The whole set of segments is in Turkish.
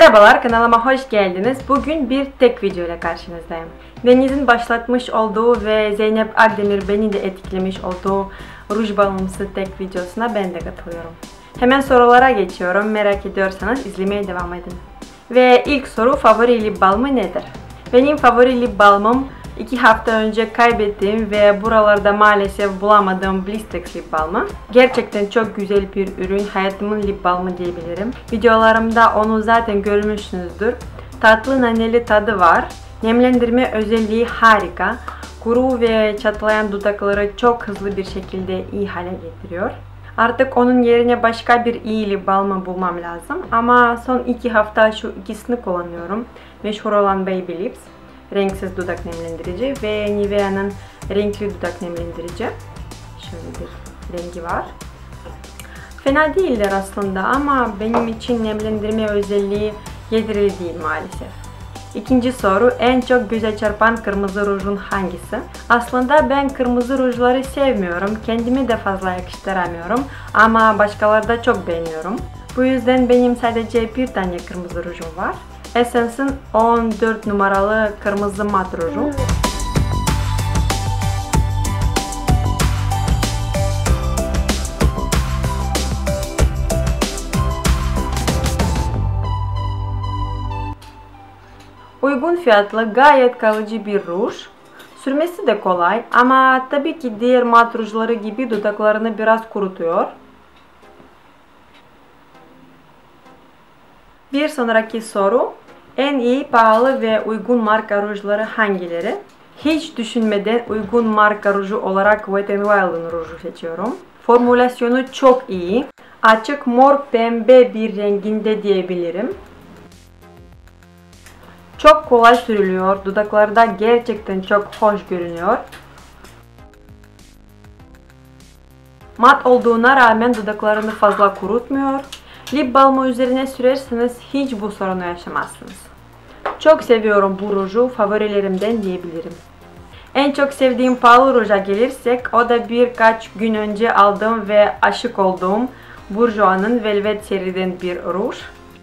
Merhabalar, kanalıma hoş geldiniz. Bugün bir tek video ile karşınızdayım. Deniz'in başlatmış olduğu ve Zeynep Akdemir beni de etkilemiş olduğu ruj bağımlısı tek videosuna ben de katılıyorum. Hemen sorulara geçiyorum. Merak ediyorsanız izlemeye devam edin. Ve ilk soru, favori lip balmı nedir? Benim favori lip balmım 2 hafta önce kaybettiğim ve buralarda maalesef bulamadığım Blistex lip balmı. Gerçekten çok güzel bir ürün, hayatımın lip balmı diyebilirim. Videolarımda onu zaten görmüşsünüzdür. Tatlı naneli tadı var. Nemlendirme özelliği harika. Kuru ve çatlayan dudakları çok hızlı bir şekilde iyi hale getiriyor. Artık onun yerine başka bir iyi lip balmı bulmam lazım. Ama son 2 hafta şu ikisini kullanıyorum. Meşhur olan Baby Lips, renksiz dudak nemlendirici ve Nivea'nın renkli dudak nemlendirici. Şöyle bir rengi var. Fena değiller aslında ama benim için nemlendirme özelliği yeterli değil maalesef. İkinci soru, en çok göze çarpan kırmızı rujun hangisi? Aslında ben kırmızı rujları sevmiyorum. Kendime de fazla yakıştıramıyorum ama başkaları da çok beğeniyorum. Bu yüzden benim sadece bir tane kırmızı rujum var. Essence'ın 14 numaralı kırmızı mat ruju. Uygun fiyatlı, gayet kalıcı bir ruj. Sürmesi de kolay ama tabii ki diğer mat rujları gibi dudaklarını biraz kurutuyor. Bir sonraki soru, en iyi, pahalı ve uygun marka rujları hangileri? Hiç düşünmeden uygun marka ruju olarak Wet n Wild'ın ruju seçiyorum. Formülasyonu çok iyi. Açık mor pembe bir renginde diyebilirim. Çok kolay sürülüyor. Dudaklarda gerçekten çok hoş görünüyor. Mat olduğuna rağmen dudaklarını fazla kurutmuyor. Lip balmı üzerine sürerseniz hiç bu sorunu yaşamazsınız. Çok seviyorum bu ruju, favorilerimden diyebilirim. En çok sevdiğim pahalı ruja gelirsek, o da birkaç gün önce aldığım ve aşık olduğum Bourjois'ın Velvet seriden bir ruj.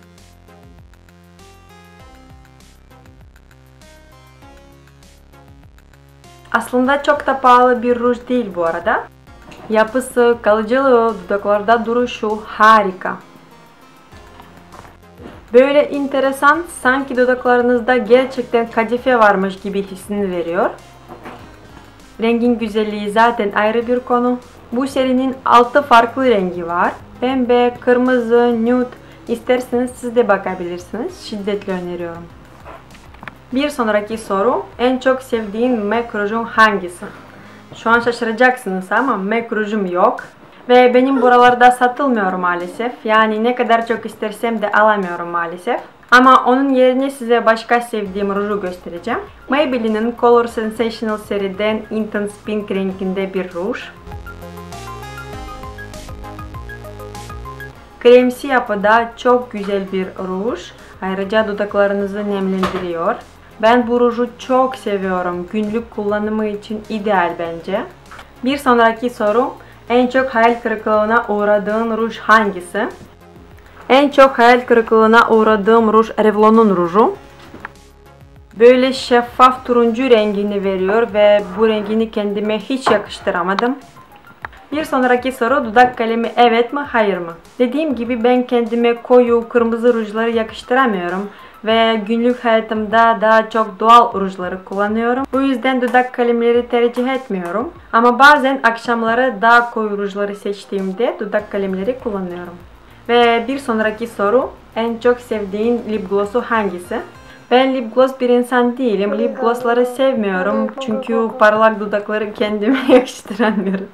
Aslında çok da pahalı bir ruj değil bu arada. Yapısı, kalıcılığı, dudaklarda duruşu harika. Böyle enteresan, sanki dudaklarınızda gerçekten kadife varmış gibi hissini veriyor. Rengin güzelliği zaten ayrı bir konu. Bu serinin 6 farklı rengi var. Pembe, kırmızı, nude. İsterseniz siz de bakabilirsiniz. Şiddetle öneriyorum. Bir sonraki soru, en çok sevdiğin MAC rujun hangisi? Şu an şaşıracaksınız ama MAC rujum yok. Ve benim buralarda satılmıyor maalesef. Yani ne kadar çok istersem de alamıyorum maalesef. Ama onun yerine size başka sevdiğim ruju göstereceğim. Maybelline'in Color Sensational seriden Intense Pink renginde bir ruj. Kremsi yapıda çok güzel bir ruj. Ayrıca dudaklarınızı nemlendiriyor. Ben bu ruju çok seviyorum. Günlük kullanımı için ideal bence. Bir sonraki soru, en çok hayal kırıklığına uğradığın ruj hangisi? En çok hayal kırıklığına uğradığım ruj Revlon'un ruju. Böyle şeffaf turuncu rengini veriyor ve bu rengini kendime hiç yakıştıramadım. Bir sonraki soru, dudak kalemi evet mi hayır mı? Dediğim gibi ben kendime koyu kırmızı rujları yakıştıramıyorum ve günlük hayatımda daha çok doğal rujları kullanıyorum. Bu yüzden dudak kalemleri tercih etmiyorum. Ama bazen akşamları daha koyu rujları seçtiğimde dudak kalemleri kullanıyorum. Ve bir sonraki soru, en çok sevdiğin lip gloss'u hangisi? Ben lip gloss bir insan değilim. Lip gloss'ları sevmiyorum çünkü parlak dudakları kendime yakıştıramıyorum.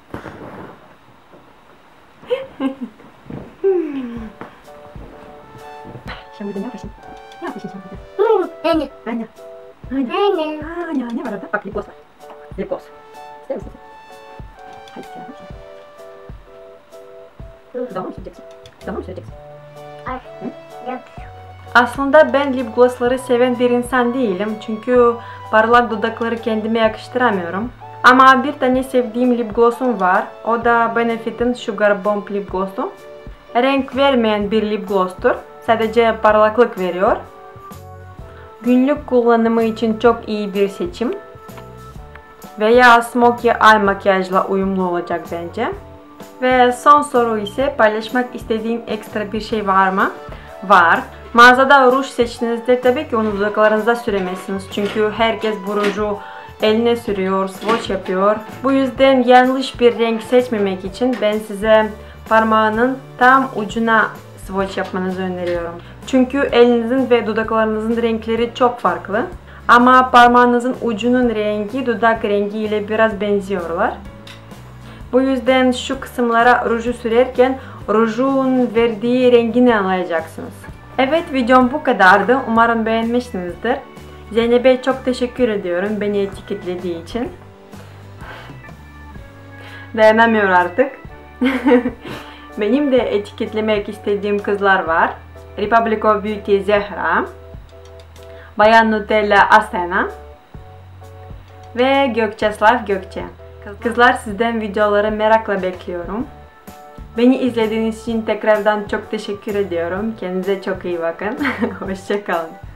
Şampiyon yapmışsın. Ne yapmışsın şampiyon? Anne. Anne. Anne. Anne. Ne var orada? Bak lip gloss var. Lip gloss. İster misin? Hadi sen. Damla mı süreceksin? Damla mı süreceksin? Ay. Yap. Aslında ben lip gloss'ları seven bir insan değilim. Çünkü parlak dudakları kendime yakıştıramıyorum. Ama bir tane sevdiğim lip gloss'um var. O da Benefit'in Sugar Bomb lip gloss'u. Renk vermeyen bir lip gloss'tur. Sadece parlaklık veriyor. Günlük kullanımı için çok iyi bir seçim. Veya smoky eye makyajla uyumlu olacak bence. Ve son soru ise paylaşmak istediğin ekstra bir şey var mı? Var. Mağazada ruj seçtiğinizde tabii ki onu dudaklarınıza süremezsiniz. Çünkü herkes bu ruju eline sürüyor, swatch yapıyor. Bu yüzden yanlış bir renk seçmemek için ben size parmağının tam ucuna swatch yapmanızı öneriyorum. Çünkü elinizin ve dudaklarınızın renkleri çok farklı. Ama parmağınızın ucunun rengi dudak rengi ile biraz benziyorlar. Bu yüzden şu kısımlara ruju sürerken rujun verdiği rengini anlayacaksınız. Evet, videom bu kadardı. Umarım beğenmişsinizdir. Zeynep'e çok teşekkür ediyorum beni etiketlediği için. Dayanamıyor artık. Benim de etiketlemek istediğim kızlar var. Republic of Beauty Zehra, Bayan Nutella Asena ve Gökçeslav Gökçe. Kızlar, sizden videoları merakla bekliyorum. Beni izlediğiniz için tekrardan çok teşekkür ediyorum. Kendinize çok iyi bakın. Hoşça kalın.